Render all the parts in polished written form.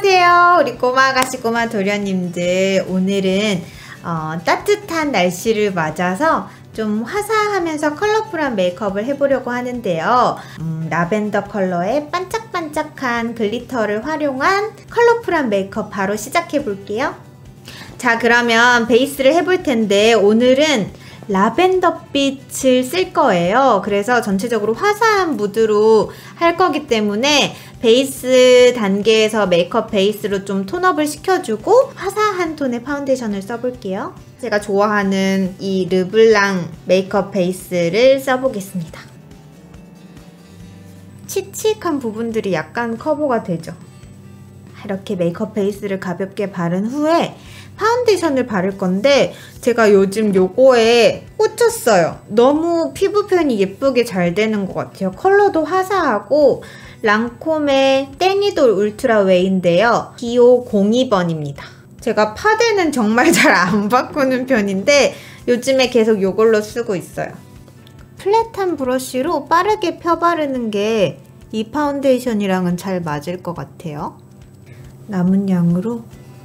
안녕하세요. 우리 꼬마 아가씨 꼬마 도련님들. 오늘은 따뜻한 날씨를 맞아서 좀 화사하면서 컬러풀한 메이크업을 해보려고 하는데요. 라벤더 컬러의 반짝반짝한 글리터를 활용한 컬러풀한 메이크업 바로 시작해 볼게요. 자, 그러면 베이스를 해볼 텐데 오늘은 라벤더 빛을 쓸 거예요. 그래서 전체적으로 화사한 무드로 할 거기 때문에 베이스 단계에서 메이크업 베이스로 좀 톤업을 시켜주고 화사한 톤의 파운데이션을 써볼게요. 제가 좋아하는 이 르블랑 메이크업 베이스를 써보겠습니다. 칙칙한 부분들이 약간 커버가 되죠. 이렇게 메이크업 베이스를 가볍게 바른 후에 파운데이션을 바를 건데 제가 요즘 요거에 꽂혔어요. 너무 피부 표현이 예쁘게 잘 되는 것 같아요. 컬러도 화사하고 랑콤의 떼니돌 울트라 웨이인데요. 기호 02번입니다. 제가 파데는 정말 잘 안 바꾸는 편인데 요즘에 계속 요걸로 쓰고 있어요. 플랫한 브러쉬로 빠르게 펴바르는 게 이 파운데이션이랑은 잘 맞을 것 같아요. 남은 양으로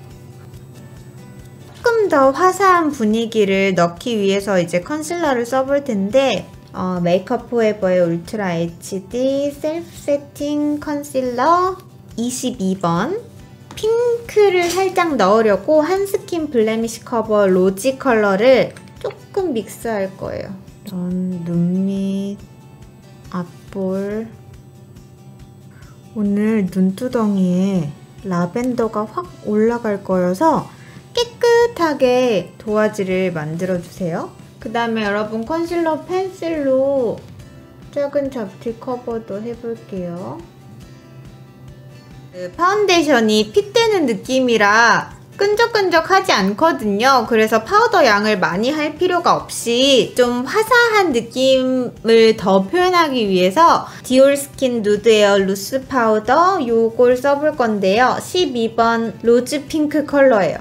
조금 더 화사한 분위기를 넣기 위해서 이제 컨실러를 써볼 텐데 메이크업 포에버의 울트라 HD 셀프 세팅 컨실러 22번 핑크를 살짝 넣으려고 한스킨 블레미쉬 커버 로지 컬러를 조금 믹스할 거예요. 전 눈밑, 앞볼. 오늘 눈두덩이에 라벤더가 확 올라갈 거여서 깨끗하게 도화지를 만들어주세요. 그 다음에 여러분 컨실러 펜슬로 작은 잡티 커버도 해볼게요. 파운데이션이 핏대는 느낌이라 끈적끈적하지 않거든요. 그래서 파우더 양을 많이 할 필요가 없이 좀 화사한 느낌을 더 표현하기 위해서 디올 스킨 누드 에어 루스 파우더 요걸 써볼 건데요. 12번 로즈 핑크 컬러예요.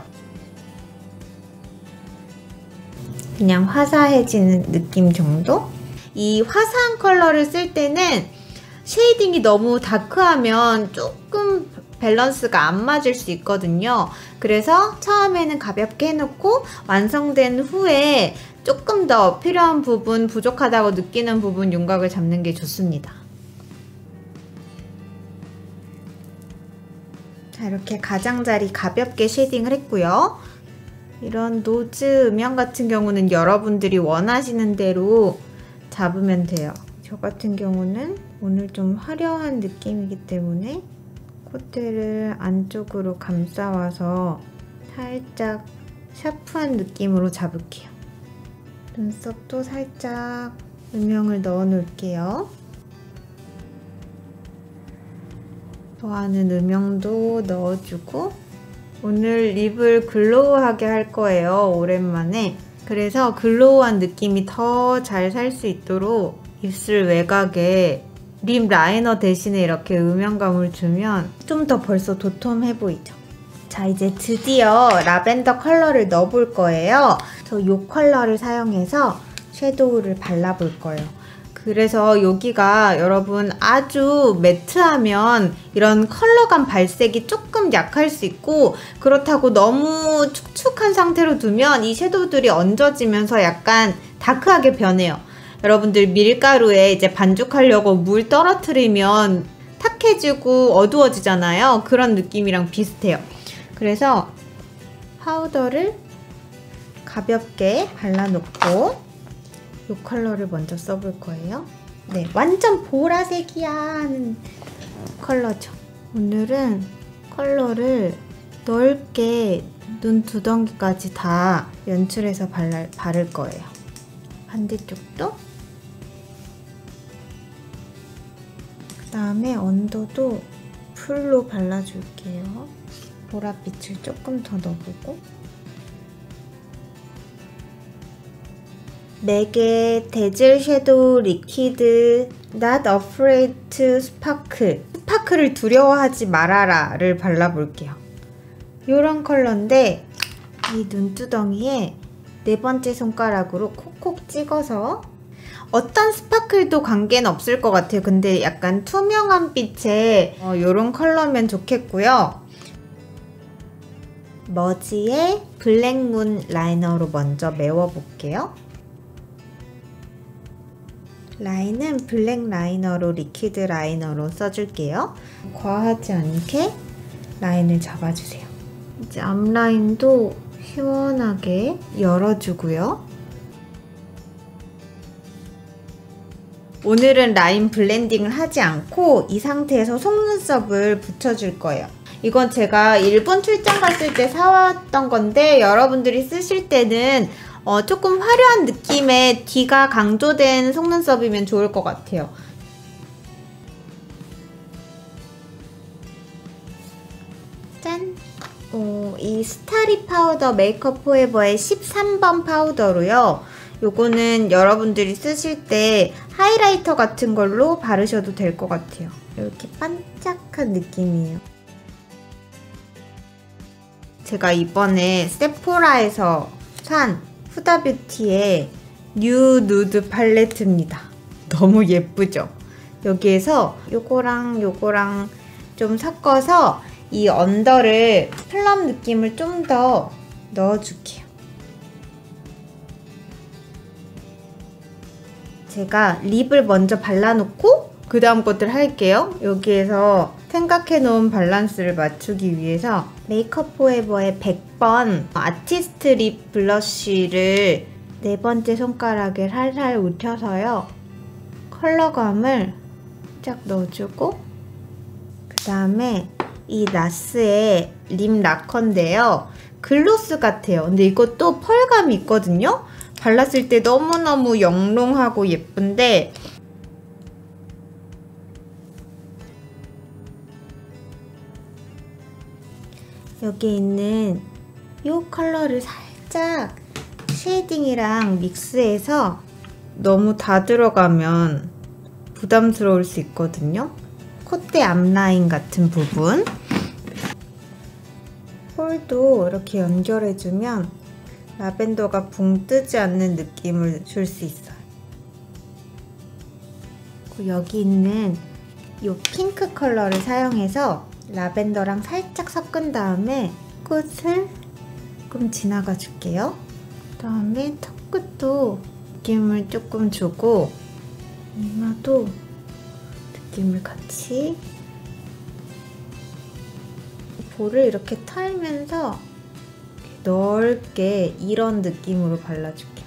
그냥 화사해지는 느낌 정도? 이 화사한 컬러를 쓸 때는 쉐이딩이 너무 다크하면 조금 밸런스가 안 맞을 수 있거든요. 그래서 처음에는 가볍게 해놓고 완성된 후에 조금 더 필요한 부분, 부족하다고 느끼는 부분 윤곽을 잡는 게 좋습니다. 자, 이렇게 가장자리 가볍게 쉐이딩을 했고요. 이런 노즈 음영 같은 경우는 여러분들이 원하시는 대로 잡으면 돼요. 저 같은 경우는 오늘 좀 화려한 느낌이기 때문에 콧대를 안쪽으로 감싸와서 살짝 샤프한 느낌으로 잡을게요. 눈썹도 살짝 음영을 넣어 놓을게요. 좋아하는 음영도 넣어주고 오늘 립을 글로우하게 할 거예요. 오랜만에. 그래서 글로우한 느낌이 더 잘 살 수 있도록 입술 외곽에 립 라이너 대신에 이렇게 음영감을 주면 좀 더 벌써 도톰해 보이죠? 자, 이제 드디어 라벤더 컬러를 넣어볼 거예요. 저 이 컬러를 사용해서 섀도우를 발라볼 거예요. 그래서 여기가 여러분 아주 매트하면 이런 컬러감 발색이 조금 약할 수 있고 그렇다고 너무 축축한 상태로 두면 이 섀도우들이 얹어지면서 약간 다크하게 변해요. 여러분들 밀가루에 이제 반죽하려고 물 떨어뜨리면 탁해지고 어두워지잖아요. 그런 느낌이랑 비슷해요. 그래서 파우더를 가볍게 발라놓고 이 컬러를 먼저 써볼 거예요. 네, 완전 보라색이야 하는 컬러죠. 오늘은 컬러를 넓게 눈 두덩이까지 다 연출해서 바를 거예요. 반대쪽도 그 다음에 언더도 풀로 발라줄게요. 보랏빛을 조금 더 넣어보고 맥의 데즐 섀도우 리퀴드 Not Afraid to Sparkle 스파클을 두려워하지 말아라 를 발라볼게요. 이런 컬러인데 이 눈두덩이에 네 번째 손가락으로 콕콕 찍어서 어떤 스파클도 관계는 없을 것 같아요. 근데 약간 투명한 빛에 이런 컬러면 좋겠고요. 머지의 블랙문 라이너로 먼저 메워볼게요. 라인은 블랙 라이너로 리퀴드 라이너로 써줄게요. 과하지 않게 라인을 잡아주세요. 이제 앞라인도 시원하게 열어주고요. 오늘은 라인 블렌딩을 하지 않고 이 상태에서 속눈썹을 붙여줄 거예요. 이건 제가 일본 출장 갔을 때 사왔던 건데 여러분들이 쓰실 때는 조금 화려한 느낌의 뒤가 강조된 속눈썹이면 좋을 것 같아요. 짠! 이 스타리 파우더 메이크업 포에버의 13번 파우더로요. 요거는 여러분들이 쓰실 때 하이라이터 같은 걸로 바르셔도 될 것 같아요. 이렇게 반짝한 느낌이에요. 제가 이번에 세포라에서 산 후다뷰티의 뉴 누드 팔레트입니다. 너무 예쁘죠? 여기에서 요거랑 요거랑 좀 섞어서 이 언더를 플럼 느낌을 좀 더 넣어줄게요. 제가 립을 먼저 발라놓고 그 다음 것들 할게요. 여기에서 생각해놓은 밸런스를 맞추기 위해서 메이크업 포에버의 100번 아티스트 립 블러쉬를 네 번째 손가락에 살살 묻혀서요. 컬러감을 쫙 넣어주고 그 다음에 이 나스의 립 라커인데요. 글로스 같아요. 근데 이것도 펄감이 있거든요. 발랐을 때 너무너무 영롱하고 예쁜데 여기 있는 이 컬러를 살짝 쉐이딩이랑 믹스해서 너무 다 들어가면 부담스러울 수 있거든요. 콧대 앞라인 같은 부분 홀도 이렇게 연결해주면 라벤더가 붕 뜨지 않는 느낌을 줄 수 있어요. 그리고 여기 있는 이 핑크 컬러를 사용해서 라벤더랑 살짝 섞은 다음에 끝을 조금 지나가 줄게요. 그 다음에 턱끝도 느낌을 조금 주고 이마도 느낌을 같이 볼을 이렇게 털면서 넓게 이런 느낌으로 발라줄게요.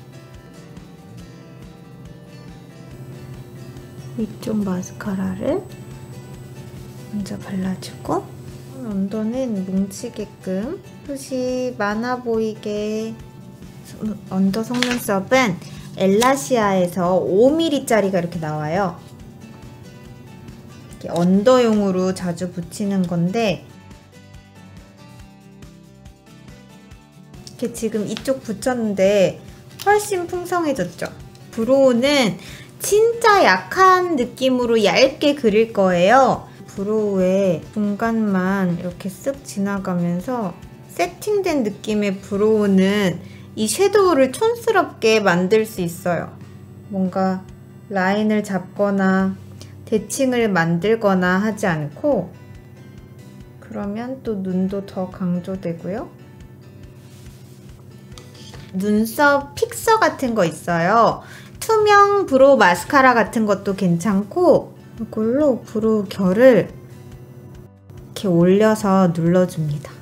위쪽 마스카라를 먼저 발라주고 언더는 뭉치게끔 숱이 많아 보이게 언더 속눈썹은 엘라시아에서 5mm짜리가 이렇게 나와요. 이렇게 언더용으로 자주 붙이는 건데 이렇게 지금 이쪽 붙였는데 훨씬 풍성해졌죠? 브로우는 진짜 약한 느낌으로 얇게 그릴 거예요. 브로우의 중간만 이렇게 쓱 지나가면서 세팅된 느낌의 브로우는 이 섀도우를 촌스럽게 만들 수 있어요. 뭔가 라인을 잡거나 대칭을 만들거나 하지 않고 그러면 또 눈도 더 강조되고요. 눈썹 픽서 같은 거 있어요. 투명 브로우 마스카라 같은 것도 괜찮고 이걸로 브로우 결을 이렇게 올려서 눌러줍니다.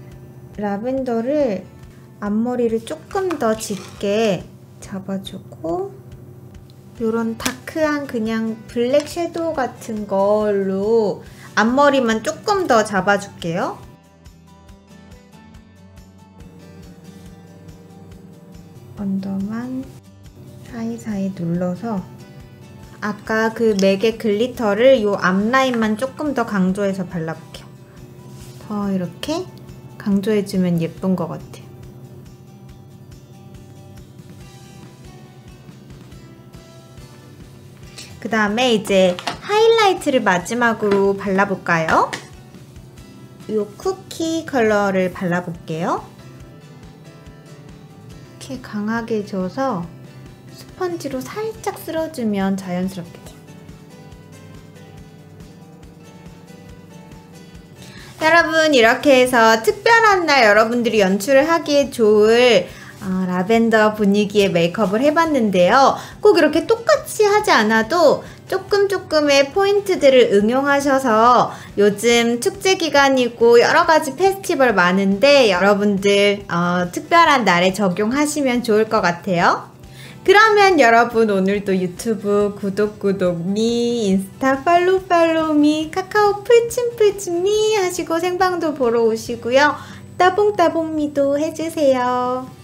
라벤더를 앞머리를 조금 더 짙게 잡아주고 이런 다크한 그냥 블랙 섀도우 같은 걸로 앞머리만 조금 더 잡아줄게요. 언더만 사이사이 눌러서 아까 그 맥의 글리터를 이 앞라인만 조금 더 강조해서 발라볼게요. 더 이렇게 강조해주면 예쁜 것 같아요. 그 다음에 이제 하이라이트를 마지막으로 발라볼까요? 이 쿠키 컬러를 발라볼게요. 이렇게 강하게 줘서 스펀지로 살짝 쓸어주면 자연스럽게 돼요. 여러분, 이렇게 해서 특별한 날 여러분들이 연출을 하기에 좋을 라벤더 분위기의 메이크업을 해봤는데요. 꼭 이렇게 똑같이 하지 않아도 조금의 포인트들을 응용하셔서 요즘 축제 기간이고 여러가지 페스티벌 많은데 여러분들 특별한 날에 적용하시면 좋을 것 같아요. 그러면 여러분, 오늘도 유튜브 구독미, 인스타 팔로우미, 카카오 풀침미 하시고 생방도 보러 오시고요. 따봉미도 해주세요.